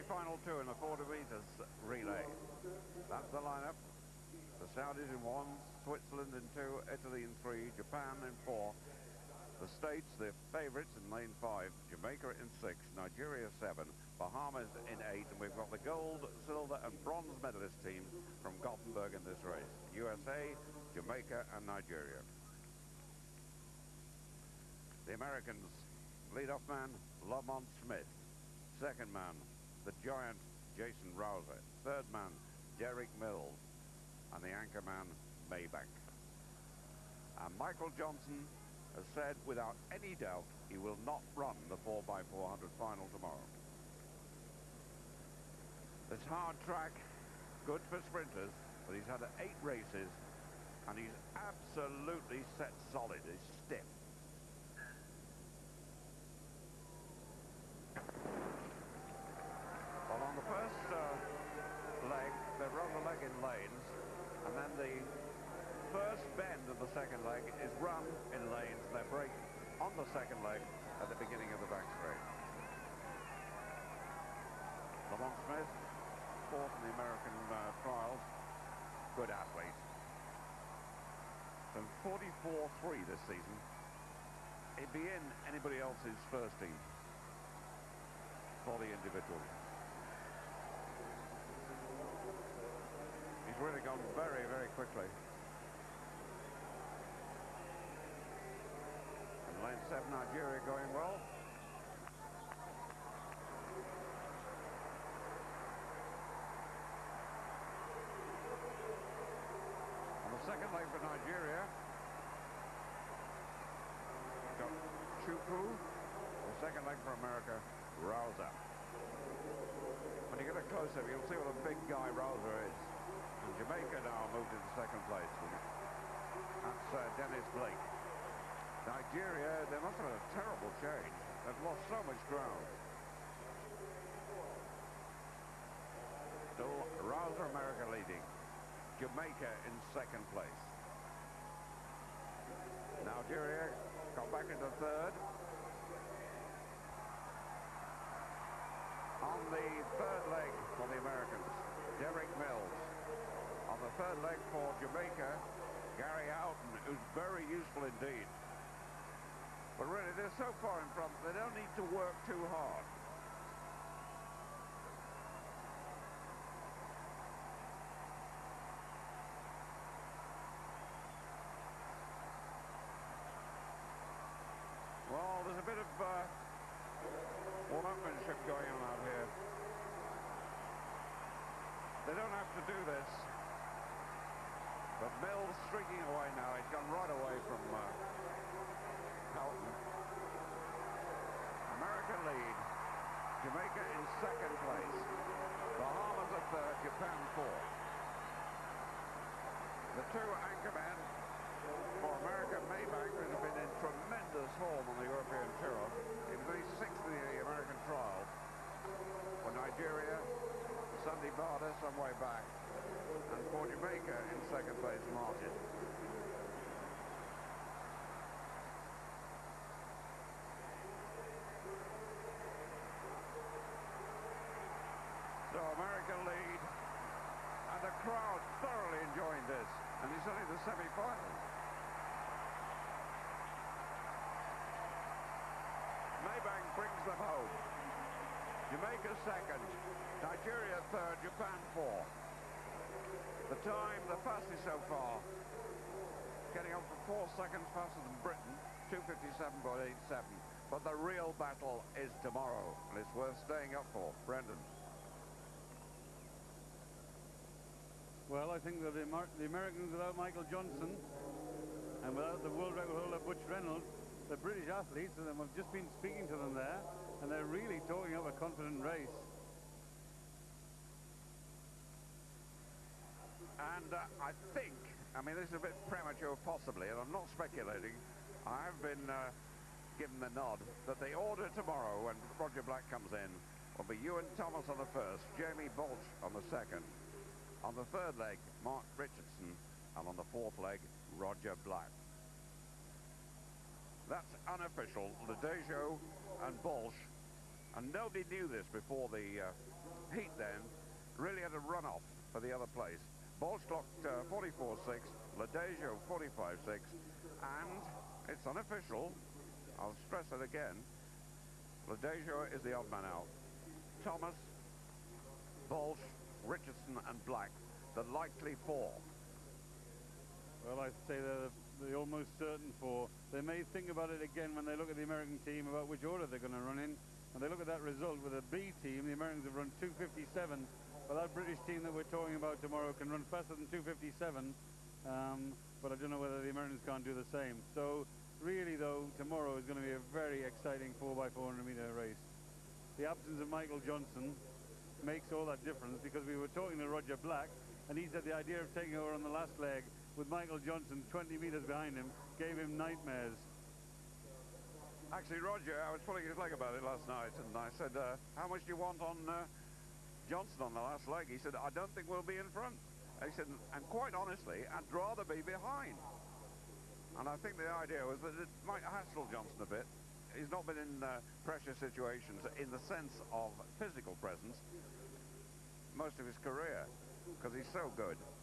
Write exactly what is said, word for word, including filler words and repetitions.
final two in the forty meters relay. That's the lineup. The Saudis in one, Switzerland in two, Italy in three, Japan in four. The States, the favourites in lane five, Jamaica in six, Nigeria seven, Bahamas in eight, and we've got the gold, silver and bronze medalist teams from Gothenburg in this race. U S A, Jamaica and Nigeria. The Americans, lead-off man, Lamont Smith. Second man, the giant Jason Rouser. Third man, Derek Mills. And the anchor man, Maybank. And Michael Johnson has said without any doubt he will not run the four by four hundred final tomorrow. This hard track, good for sprinters, but he's had eight races and he's absolutely set solid. He's stiff. Well, on the first uh, leg, they run the leg in lanes, and then the first bend of the second leg is run in lanes. They break on the second leg at the beginning of the back straight. Lamont Smith, fourth in the American uh, trials, good athlete. So forty-four three this season. It'd be in anybody else's first team for the individual. He's really gone very, very quickly. And lane seven, Nigeria going well. On the second leg for Nigeria, got Chukwu. The second leg for America, Rouser. When you get a close-up, you'll see what a big guy Rouser is. And Jamaica now moved into second place. That's uh, Dennis Blake. Nigeria, they must have had a terrible change. They've lost so much ground. Still, Rouser, America leading. Jamaica in second place. Nigeria got back into third. On the third leg for the Americans, Derek Mills. On the third leg for Jamaica, Gary Houghton, who's very useful indeed. But really, they're so far in front, they don't need to work too hard. Well, there's a bit of uh, one-upmanship going on out here. They don't have to do this. But Mills streaking away now. He's gone right away from uh, Houghton. America lead. Jamaica in second place. Bahamas are third, Japan fourth. The two anchormen for America, Maybank, has been in tremendous form on the European Tour. He was only sixth in the American trial. For Nigeria, Sunday Barter some way back. And for Jamaica in second place, Martin. So America lead, and the crowd thoroughly enjoying this, and it's only the semi-final. Maybank brings them home. Jamaica second, Nigeria third, Japan fourth. The time, the fastest so far, getting up for four seconds faster than Britain, two fifty-seven point eight seven. But the real battle is tomorrow, and it's worth staying up for. Brendan. Well, I think that the, Amer the Americans without Michael Johnson and without the world record holder Butch Reynolds, the British athletes, and I've just been speaking to them there, and they're really talking of a confident race. And uh, I think, I mean, this is a bit premature possibly, and I'm not speculating. I have been uh, given the nod that the order tomorrow, when Roger Black comes in, will be Ewan Thomas on the first, Jamie Balch on the second. On the third leg, Mark Richardson, and on the fourth leg, Roger Black. That's unofficial. Ledejo and Balch And nobody knew this before the uh, heat then. Really had a run-off for the other place. Balch clocked uh, forty-four six, Ladejo forty-five six, and it's unofficial, I'll stress it again, Ladejo is the odd man out. Thomas, Balch, Richardson and Black, the likely four. Well, I'd say they're the almost certain four. They may think about it again when they look at the American team about which order they're going to run in. And they look at that result with a B team, the Americans have run two fifty-seven. But that British team that we're talking about tomorrow can run faster than two fifty-seven. Um, but I don't know whether the Americans can't do the same. So really, though, tomorrow is going to be a very exciting four by four hundred meter race. The absence of Michael Johnson makes all that difference, because we were talking to Roger Black, and he said the idea of taking over on the last leg with Michael Johnson twenty meters behind him gave him nightmares. Actually, Roger, I was pulling his leg about it last night, and I said, uh, how much do you want on uh, Johnson on the last leg? He said, I don't think we'll be in front. He said, and quite honestly, I'd rather be behind. And I think the idea was that it might hassle Johnson a bit. He's not been in uh, pressure situations in the sense of physical presence most of his career, because he's so good.